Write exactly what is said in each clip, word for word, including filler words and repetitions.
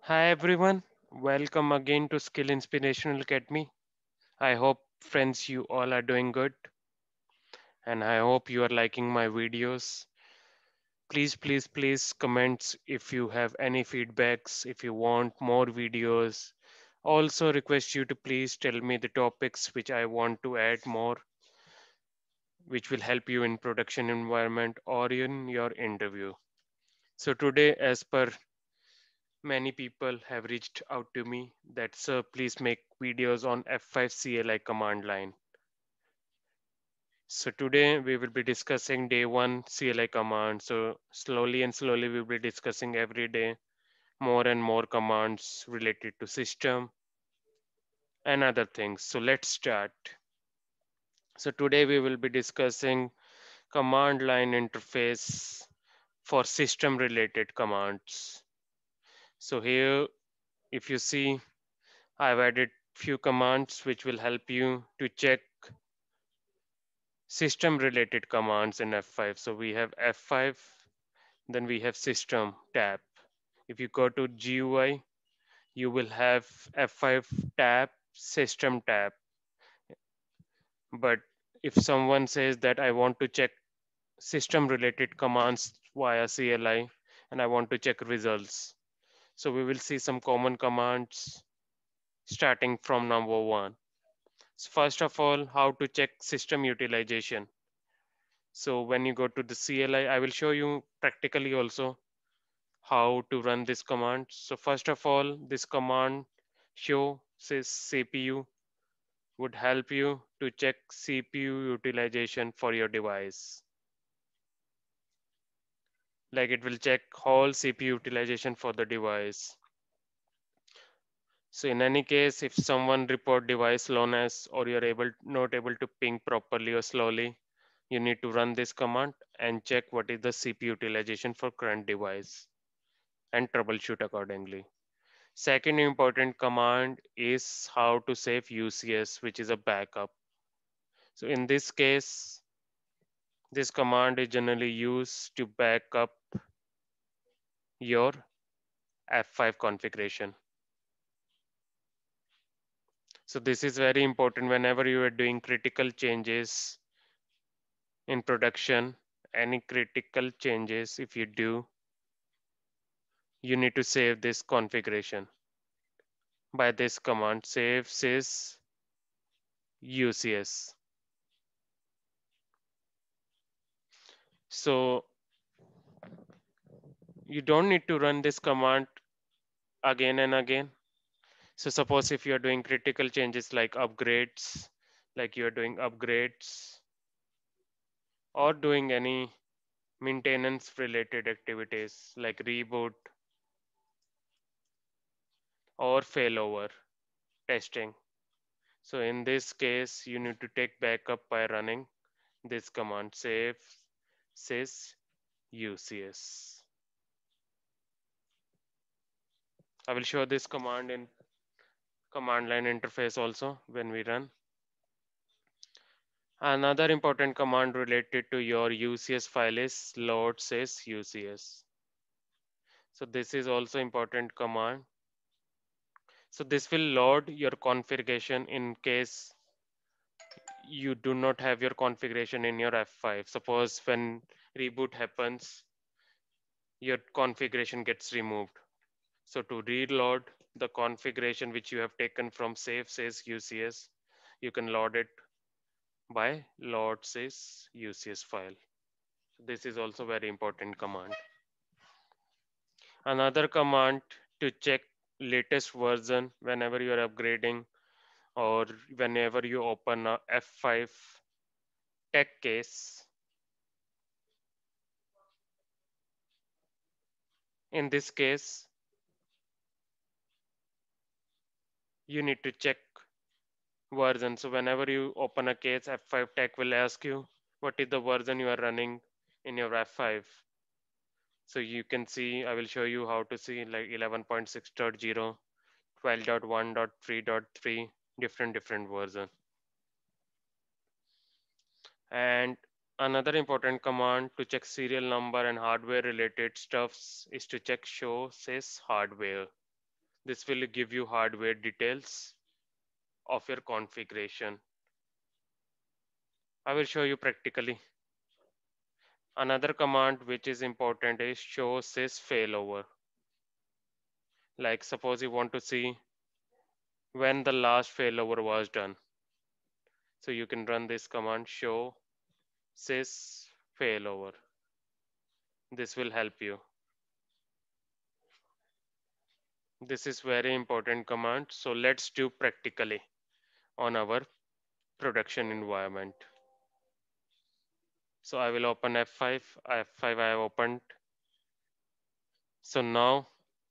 Hi everyone, welcome again to Skill Inspirational Academy. I hope friends you all are doing good and I hope you are liking my videos. Please please please comment if you have any feedbacks, if you want more videos. Also request you to please tell me the topics which I want to add more which will help you in production environment or in your interview. So today as per many people have reached out to me that sir please make videos on F five C L I command line. So today we will be discussing day one C L I command. So slowly and slowly we will be discussing every day more and more commands related to system and other things. So let's start. So today we will be discussing command line interface for system related commands. So here if you see I've added few commands which will help you to check system related commands in F five. So we have F five, then we have system tab. If you go to G U I, you will have F five tab, system tab. But if someone says that I want to check system related commands via C L I and I want to check results. So we will see some common commands starting from number one. So first of all, how to check system utilization. So when you go to the C L I, I I will show you practically also how to run this command. So first of all, this command show says C P U would help you to check C P U utilization for your device. Like it will check whole C P U utilization for the device. So in any case, if someone report device slowness or you're able not able to ping properly or slowly, you need to run this command and check what is the C P U utilization for current device and troubleshoot accordingly. Second important command is how to save U C S, which is a backup. So in this case, this command is generally used to back up your F five configuration. So this is very important whenever you are doing critical changes in production, any critical changes if you do, you need to save this configuration by this command save sys U C S. So you don't need to run this command again and again. So suppose if you are doing critical changes like upgrades, like you are doing upgrades or doing any maintenance related activities like reboot or failover testing. So in this case, you need to take backup by running this command save sys U C S. I will show this command in command line interface also when we run. Another important command related to your U C S file is load sys U C S. So this is also important command. So this will load your configuration in case you do not have your configuration in your F five. Suppose when reboot happens, your configuration gets removed. So to reload the configuration which you have taken from save sys U C S, you can load it by load sys U C S file. This is also very important command. Another command to check latest version whenever you are upgrading or whenever you open a F five tech case. In this case, you need to check version. So whenever you open a case, F five tech will ask you what is the version you are running in your F five. So you can see, I will show you how to see like eleven point six point zero, twelve point one point three point three, different different version. And another important command to check serial number and hardware related stuffs is to check show sys hardware. This will give you hardware details of your configuration. I will show you practically. Another command which is important is show sys failover. Like suppose you want to see when the last failover was done. So you can run this command show sys failover. This will help you. This is very important command. So let's do practically on our production environment. So I will open F five. F five I have opened. So now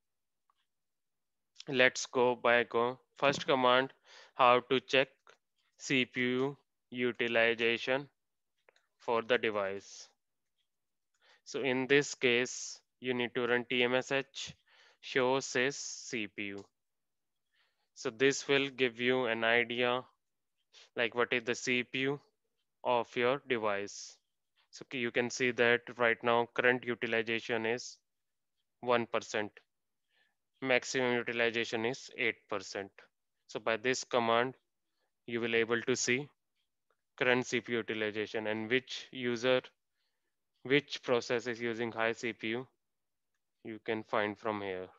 let's go by go. First command, how to check C P U utilization for the device. So in this case, you need to run tmsh show sys C P U. So this will give you an idea like what is the C P U of your device. So you can see that right now current utilization is one percent. Maximum utilization is eight percent. So by this command, you will able to see current C P U utilization and which user, which process is using high C P U, you can find from here.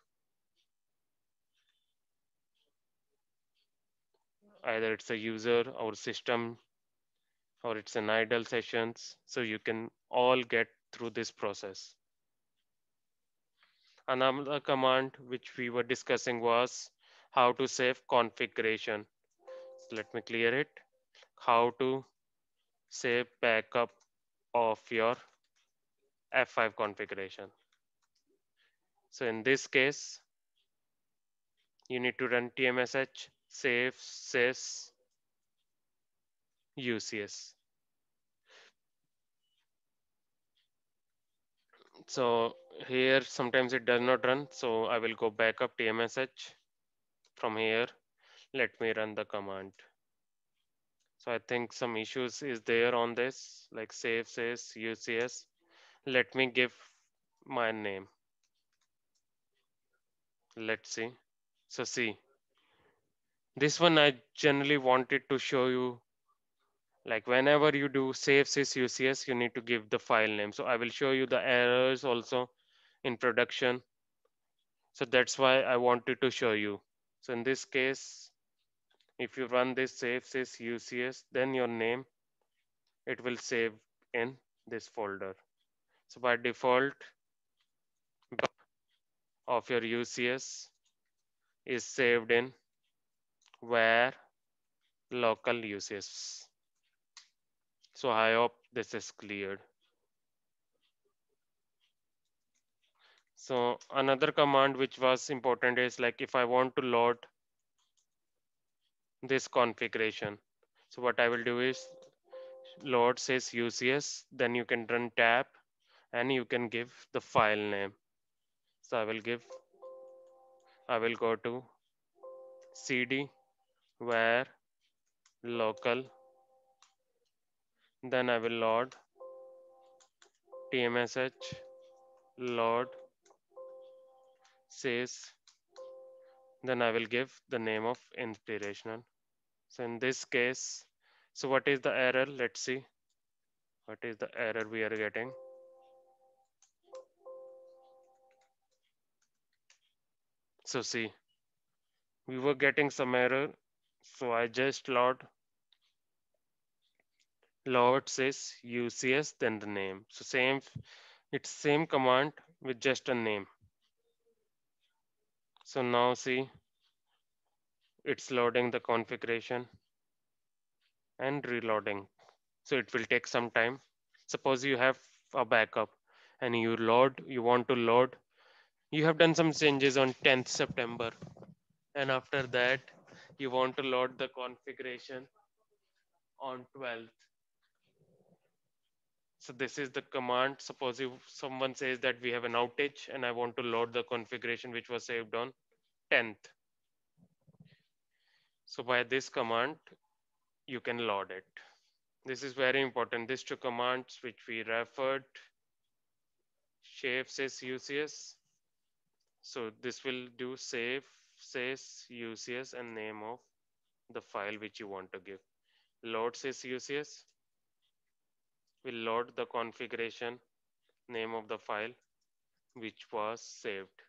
Either it's a user or system or it's an idle sessions. So you can all get through this process. Another command which we were discussing was how to save configuration. So let me clear it. How to save backup of your F five configuration. So in this case, you need to run tmsh save sys ucs. So here sometimes it does not run. So I will go back up tmsh from here. Let me run the command. So I think some issues is there on this, like save sys ucs. Let me give my name. Let's see. So see, this one I generally wanted to show you. Like whenever you do save sys ucs, you need to give the file name. So I will show you the errors also in production. So that's why I wanted to show you. So in this case, if you run this save sys ucs, then your name, it will save in this folder. So by default of your ucs is saved in where local ucs. So I hope this is cleared. So another command which was important is like if I want to load this configuration. So what I will do is load sys ucs, then you can run tab and you can give the file name. So I will give, I will go to cd where local, then I will load tmsh load sys, then I will give the name of inspirational. So in this case, so what is the error? Let's see. What is the error we are getting? So see, we were getting some error. So I just load load sys ucs, then the name. So same, it's same command with just a name. So now see, it's loading the configuration and reloading. So it will take some time. Suppose you have a backup and you load, you want to load, you have done some changes on tenth September, and after that you want to load the configuration on twelfth. So this is the command. Suppose if someone says that we have an outage and I want to load the configuration which was saved on tenth. So by this command, you can load it. This is very important. These two commands which we referred, save sys ucs. So this will do save says U C S and name of the file which you want to give. Load says U C S will load the configuration name of the file which was saved.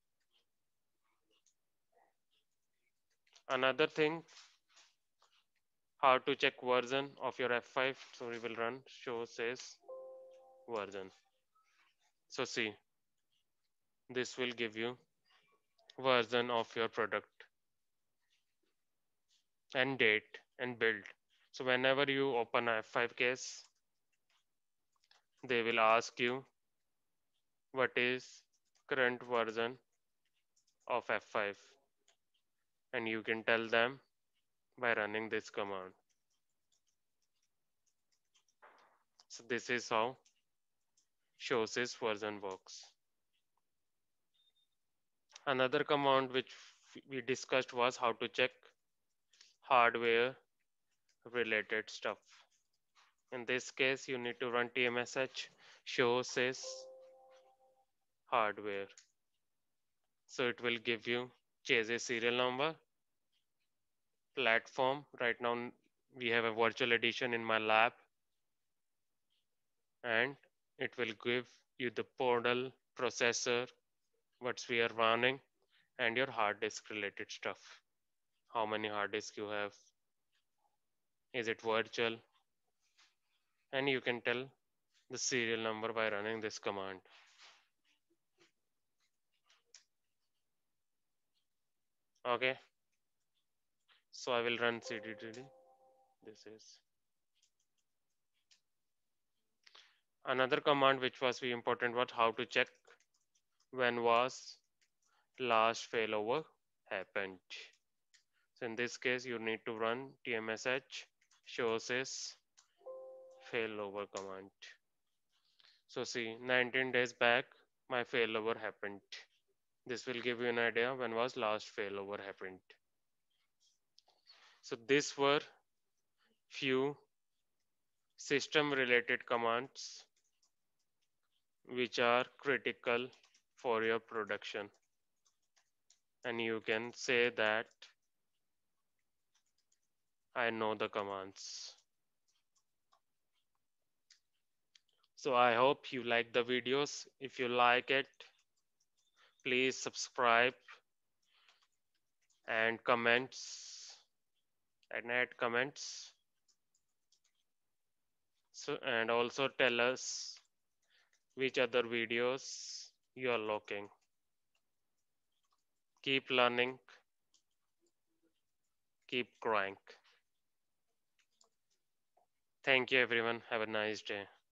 Another thing, how to check version of your F five. So we will run show says version. So see, this will give you version of your product and date and build. So whenever you open a F five case, they will ask you what is current version of F five, and you can tell them by running this command. So this is how shows this version works. Another command which we discussed was how to check hardware related stuff. In this case, you need to run tmsh show sys hardware. So it will give you chassis serial number, platform. Right now we have a virtual edition in my lab, and it will give you the portal, processor, what we are running, and your hard disk related stuff. How many hard disks you have, is it virtual, and you can tell the serial number by running this command. Okay, so I will run cd. This is another command which was very important, was how to check when was last failover happened. So in this case, you need to run tmsh shows sys failover command. So see, nineteen days back, my failover happened. This will give you an idea when was last failover happened. So these were few system related commands which are critical for your production. And you can say that I know the commands. So I hope you like the videos. If you like it, please subscribe and comments and add comments. So and also tell us which other videos you are looking. Keep learning, keep growing. Thank you everyone. Have a nice day.